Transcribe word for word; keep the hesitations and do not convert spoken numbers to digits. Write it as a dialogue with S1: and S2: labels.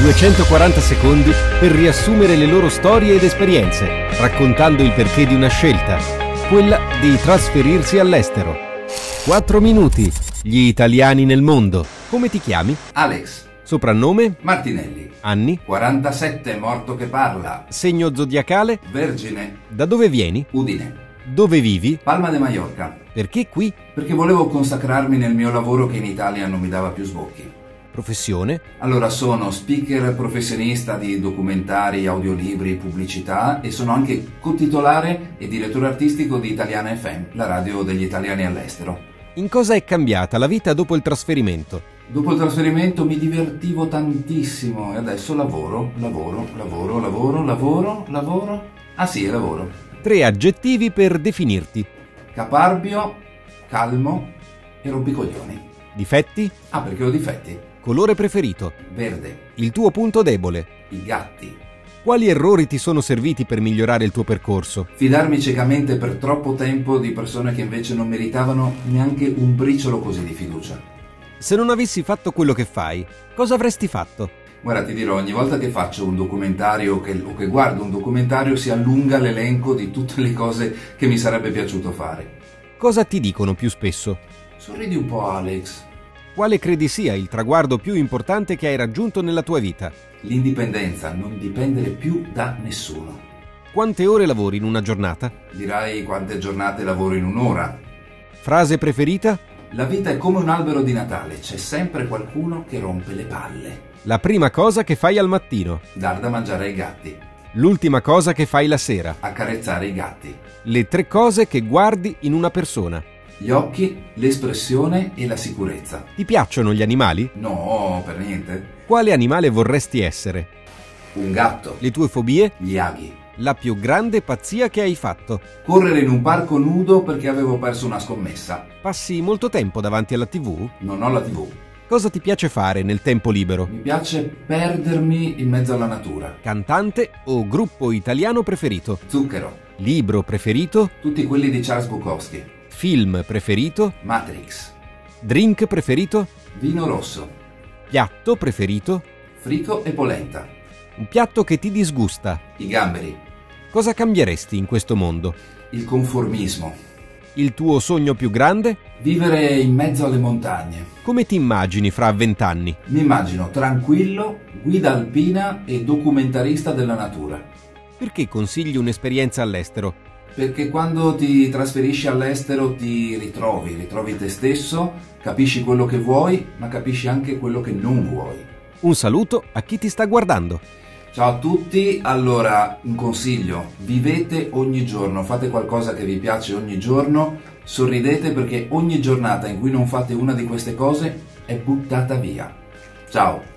S1: duecentoquaranta secondi per riassumere le loro storie ed esperienze, raccontando il perché di una scelta, quella di trasferirsi all'estero. quattro minuti, gli italiani nel mondo. Come ti chiami?
S2: Alex.
S1: Soprannome?
S2: Martinelli.
S1: Anni?
S2: quarantasette, morto che parla.
S1: Segno zodiacale?
S2: Vergine.
S1: Da dove vieni?
S2: Udine.
S1: Dove vivi?
S2: Palma de Mallorca.
S1: Perché qui?
S2: Perché volevo consacrarmi nel mio lavoro che in Italia non mi dava più sbocchi.
S1: Professione?
S2: Allora, sono speaker professionista di documentari, audiolibri, pubblicità e sono anche cotitolare e direttore artistico di Italiana F M, la radio degli italiani all'estero.
S1: In cosa è cambiata la vita dopo il trasferimento?
S2: Dopo il trasferimento mi divertivo tantissimo e adesso lavoro, lavoro, lavoro, lavoro, lavoro, lavoro. Ah sì, lavoro.
S1: Tre aggettivi per definirti.
S2: Caparbio, calmo e rompicoglioni.
S1: Difetti?
S2: Ah, perché ho difetti?
S1: Colore preferito?
S2: Verde.
S1: Il tuo punto debole?
S2: I gatti.
S1: Quali errori ti sono serviti per migliorare il tuo percorso?
S2: Fidarmi ciecamente per troppo tempo di persone che invece non meritavano neanche un briciolo così di fiducia.
S1: Se non avessi fatto quello che fai, cosa avresti fatto?
S2: Guarda, ti dirò, ogni volta che faccio un documentario che, o che guardo un documentario si allunga l'elenco di tutte le cose che mi sarebbe piaciuto fare.
S1: Cosa ti dicono più spesso?
S2: Sorridi un po', Alex.
S1: Quale credi sia il traguardo più importante che hai raggiunto nella tua vita?
S2: L'indipendenza, non dipendere più da nessuno.
S1: Quante ore lavori in una giornata?
S2: Dirai quante giornate lavoro in un'ora.
S1: Frase preferita?
S2: La vita è come un albero di Natale, c'è sempre qualcuno che rompe le palle.
S1: La prima cosa che fai al mattino?
S2: Dar da mangiare ai gatti.
S1: L'ultima cosa che fai la sera?
S2: Accarezzare i gatti.
S1: Le tre cose che guardi in una persona?
S2: Gli occhi, l'espressione e la sicurezza.
S1: Ti piacciono gli animali?
S2: No, per niente.
S1: Quale animale vorresti essere?
S2: Un gatto.
S1: Le tue fobie?
S2: Gli aghi.
S1: La più grande pazzia che hai fatto?
S2: Correre in un parco nudo perché avevo perso una scommessa.
S1: Passi molto tempo davanti alla tivù?
S2: Non ho la tivù.
S1: Cosa ti piace fare nel tempo libero?
S2: Mi piace perdermi in mezzo alla natura.
S1: Cantante o gruppo italiano preferito?
S2: Zucchero.
S1: Libro preferito?
S2: Tutti quelli di Charles Bukowski.
S1: Film preferito?
S2: Matrix.
S1: Drink preferito?
S2: Vino rosso.
S1: Piatto preferito?
S2: Frico e polenta.
S1: Un piatto che ti disgusta?
S2: I gamberi.
S1: Cosa cambieresti in questo mondo?
S2: Il conformismo.
S1: Il tuo sogno più grande?
S2: Vivere in mezzo alle montagne.
S1: Come ti immagini fra vent'anni?
S2: Mi immagino tranquillo, guida alpina e documentarista della natura.
S1: Perché consigli un'esperienza all'estero?
S2: Perché quando ti trasferisci all'estero ti ritrovi, ritrovi te stesso, capisci quello che vuoi, ma capisci anche quello che non vuoi.
S1: Un saluto a chi ti sta guardando.
S2: Ciao a tutti, allora un consiglio, vivete ogni giorno, fate qualcosa che vi piace ogni giorno, sorridete perché ogni giornata in cui non fate una di queste cose è buttata via. Ciao!